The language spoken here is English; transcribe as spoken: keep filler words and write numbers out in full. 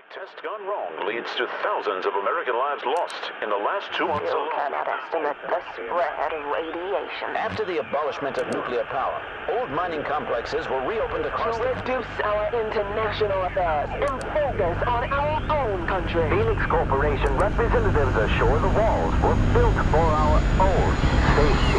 test gone wrong leads to thousands of American lives lost in the last two months You alone. cannot estimate the spread of radiation. After the abolishment of nuclear power, old mining complexes were reopened across To the... reduce our international affairs and focus on our own country. Phoenix Corporation representatives assure the walls were built for our own safety.